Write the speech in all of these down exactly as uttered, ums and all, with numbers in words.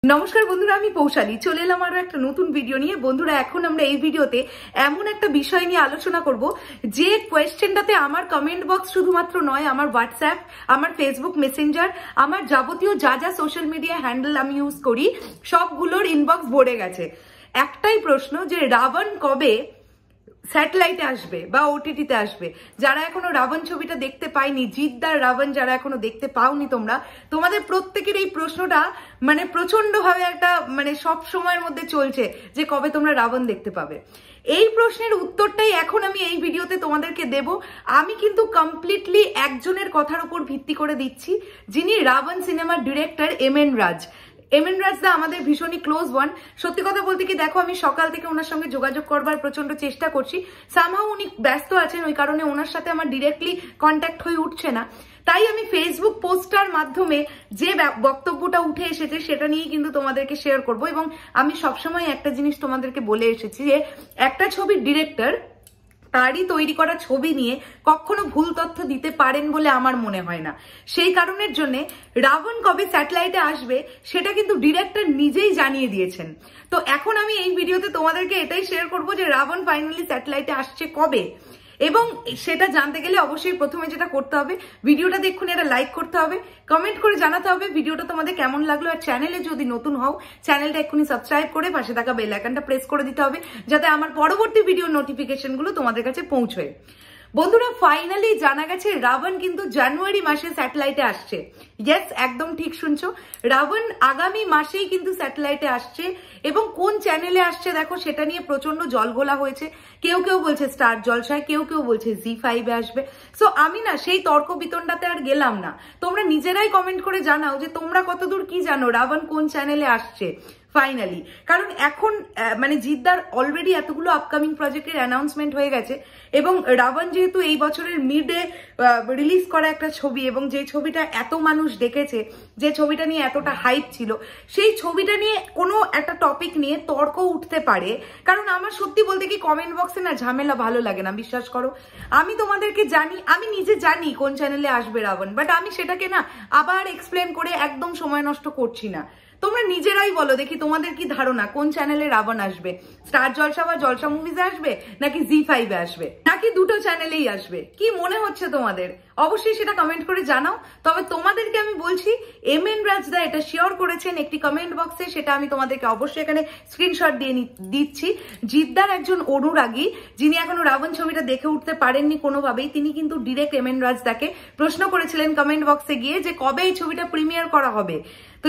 নমস্কার বন্ধুরা, আমি পৌশালী চলে এলাম আরো একটা নতুন ভিডিও নিয়ে। বন্ধুরা, এখন আমরা এই ভিডিওতে এমন একটা বিষয় নিয়ে আলোচনা করব যে কোয়েশ্চেনটাতে আমার কমেন্ট বক্স শুধুমাত্র নয়, আমার হোয়াটসঅ্যাপ, আমার ফেসবুক মেসেঞ্জার, আমার যাবতীয় যা যা সোশ্যাল মিডিয়া হ্যান্ডেল আমি ইউজ করি সবগুলোর ইনবক্স ভরে গেছে। একটাই প্রশ্ন যে রাবণ কবে স্যাটেলাইটে আসবে বা ওটিটিতে আসবে। যারা এখনো রাবণ ছবিটা দেখতে পাইনি, জিদ্দার রাবণ যারা এখনো দেখতে পাওনি তোমরা, তোমাদের প্রত্যেকের এই প্রশ্নটা মানে প্রচন্ড ভাবে একটা মানে সব সময়ের মধ্যে চলছে যে কবে তোমরা রাবণ দেখতে পাবে। এই প্রশ্নের উত্তরটাই এখন আমি এই ভিডিওতে তোমাদেরকে দেব। আমি কিন্তু কমপ্লিটলি একজনের কথার উপর ভিত্তি করে দিচ্ছি, যিনি রাবণ সিনেমার director M N Raj. M N Raj দা আমাদের ভীষণই ক্লোজ ওয়ান। সত্যি কথা বলতে কি, দেখো আমি সকাল থেকে ওনার সঙ্গে যোগাযোগ করবার প্রচন্ড চেষ্টা করছি, সামহাও উনি ব্যস্ত আছেন, ওই কারণে ওনার সাথে আমার ডিরেক্টলি কন্ট্যাক্ট হয়ে উঠছে না। তাই আমি ফেসবুক পোস্টার মাধ্যমে যে বক্তব্যটা উঠে এসেছে সেটা নিয়ে কিন্তু তোমাদেরকে শেয়ার করব। এবং আমি সবসময় একটা জিনিস তোমাদেরকে বলে এসেছি যে একটা ছবির ডিরেক্টর তারই তৈরি করা ছবি নিয়ে কখনো ভুল তথ্য দিতে পারেন বলে আমার মনে হয় না। সেই কারণের জন্য রাবণ কবে স্যাটেলাইটে আসবে সেটা কিন্তু ডিরেক্টর নিজেই জানিয়ে দিয়েছেন। তো এখন আমি এই ভিডিওতে তোমাদেরকে এটাই শেয়ার করব যে রাবণ ফাইনালি স্যাটেলাইটে আসছে কবে। এবং সেটা জানতে গেলে অবশ্যই প্রথমে যেটা করতে হবে, ভিডিওটা দেখুন, এটা লাইক করতে হবে, কমেন্ট করে জানাতে হবে ভিডিওটা তোমাদের কেমন লাগলো। আর চ্যানেলে যদি নতুন হও, চ্যানেলটা এক্ষুনি সাবস্ক্রাইব করে পাশে থাকা বেল আইকনটা প্রেস করে দিতে হবে, যাতে আমার পরবর্তী ভিডিওর নোটিফিকেশন গুলো তোমাদের কাছে পৌঁছয়। বন্ধুরা, ফাইনালি জানা গেছে রাবণ কিন্তু জানুয়ারি মাসে স্যাটেলাইটে আসছে। ইয়েস, একদম ঠিক শুনছো, রাবণ আগামী মাসেই কিন্তু স্যাটেলাইটে আসছে। এবং কোন চ্যানেলে আসছে দেখো, সেটা নিয়ে প্রচন্ড জলঘোলা হয়েছে। কেউ কেউ বলছে স্টার জলসায়, কেউ কেউ বলছে জি ফাইভে আসবে। সো আমি না সেই তর্ক বিতণ্ডাতে আর গেলাম না। তোমরা নিজেরাই কমেন্ট করে জানাও যে তোমরা কতদূর কি জানো রাবণ কোন চ্যানেলে আসছে ফাইনালি। কারণ এখন মানে জিদ্দার অলরেডি এতগুলো আপকামিং প্রজেক্টের অ্যানাউন্সমেন্ট হয়ে গেছে, এবং রাবণ যেহেতু এই বছরের মিডে রিলিজ করা একটা ছবি, এবং যে ছবিটা এত মানুষ দেখেছে, যে ছবিটা নিয়ে এতটা হাইপ ছিল, সেই ছবিটা নিয়ে কোনো একটা টপিক নিয়ে তর্ক উঠতে পারে। কারণ আমার সত্যি বলতে কি কমেন্ট বক্সে না ঝামেলা ভালো লাগে না, বিশ্বাস করো। আমি তোমাদেরকে জানি, আমি নিজে জানি কোন চ্যানেলে আসবে রাবণ, বাট আমি সেটাকে না আবার এক্সপ্লেন করে একদম সময় নষ্ট করছি না। তোমরা নিজেরাই বলো দেখি তোমাদের কি ধারণা কোন চ্যানেলে রাবণ আসবে। স্টার জলসা বা জলসা মুভিজে আসবে, নাকি জি ফাইভে আসবে, নাকি দুটো চ্যানেলেই আসবে? কি মনে হচ্ছে তোমাদের? অবশ্যই সেটা কমেন্ট করে জানাও। তবে তোমাদেরকে আমি বলছি, এম এন রাজদা এটা শেয়ার করেছেন একটি কমেন্ট বক্সে, সেটা আমি তোমাদেরকে অবশ্যই এখানে স্ক্রিনশট দিয়ে দিচ্ছি। জিদ্দার একজন অনুরাগী, যিনি এখনো রাবণ ছবিটা দেখে উঠতে পারেননি কোনোভাবেই, তিনি কিন্তু ডিরেক্ট এম এন রাজদাকে প্রশ্ন করেছিলেন কমেন্ট বক্সে গিয়ে যে কবে এই ছবিটা প্রিমিয়ার করা হবে। তো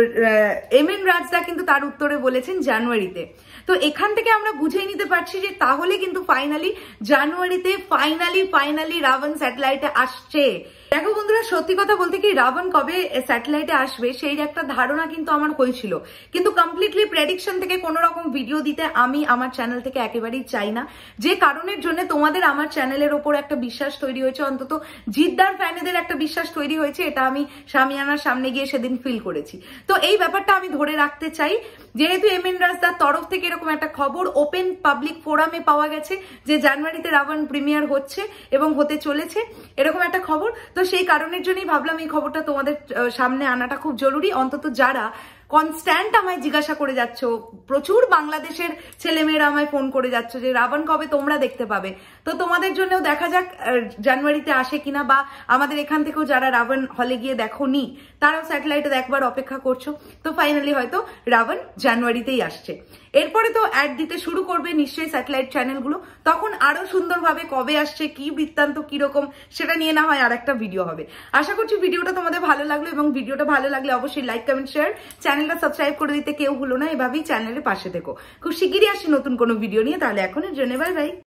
এম এন রাজদা কিন্তু তার উত্তরে বলেছেন জানুয়ারিতে। তো এখান থেকে আমরা বুঝে নিতে পারছি যে তাহলে কিন্তু ফাইনালি জানুয়ারিতে ফাইনালি ফাইনালি রাবণ স্যাটেলাইটে আসছে। দেখো বন্ধুরা, সত্যি কথা বলতে কি রাবণ কবে স্যাটেলাইটে আসবে সেই একটা ধারণা কিন্তু আমার হয়েছিল, কিন্তু কমপ্লিটলি প্রেডিকশন থেকে কোনো রকম ভিডিও দিতে আমি আমার চ্যানেল থেকে একেবারেই চাই না। যে কারণের জন্য তোমাদের আমার চ্যানেলের ওপর একটা বিশ্বাস তৈরি হয়েছে, অন্তত জিদ্দার ফ্যানেদের একটা বিশ্বাস তৈরি হয়েছে, এটা আমি শামিয়ানার সামনে গিয়ে সেদিন ফিল করেছি। তো এই ব্যাপারটা আমি ধরে রাখতে চাই। যেহেতু এম এন রাজদার তরফ থেকে এরকম একটা খবর ওপেন পাবলিক ফোরামে পাওয়া গেছে যে জানুয়ারিতে রাবণ প্রিমিয়ার হচ্ছে এবং হতে চলেছে, এরকম একটা খবর, তো সেই কারণের জন্যই ভাবলাম এই খবরটা তোমাদের সামনে আনাটা খুব জরুরি। অন্তত যারা কনস্ট্যান্ট আমায় জিজ্ঞাসা করে যাচ্ছ, প্রচুর বাংলাদেশের ছেলেমেয়েরা আমায় ফোন করে যাচ্ছ যে রাবণ কবে তোমরা দেখতে পাবে, তো তোমাদের জন্যও দেখা যাক জানুয়ারিতে আসে কিনা, বা আমাদের এখান থেকেও যারা রাবণ হলে গিয়ে দেখো নি তারাও স্যাটেলাইটে দেখবার অপেক্ষা করছো, তো ফাইনালি হয়তো রাবণ জানুয়ারিতেই আসছে। এরপরে তো অ্যাড দিতে শুরু করবে নিশ্চয়ই স্যাটেলাইট চ্যানেলগুলো, তখন আরো সুন্দরভাবে কবে আসছে, কি বৃত্তান্ত, কিরকম, সেটা নিয়ে না হয় আর একটা ভিডিও হবে। আশা করছি ভিডিওটা তোমাদের ভালো লাগলো, এবং ভিডিওটা ভালো লাগলে অবশ্যই লাইক, কমেন্ট, শেয়ার, চ্যানেলটা সাবস্ক্রাইব করে দিতে কেউ ভুলো না। এভাবেই চ্যানেলের পাশে থেকো। খুব শিগগিরই আসি নতুন কোনো ভিডিও নিয়ে। তাহলে এখনের জন্য বাই বাই।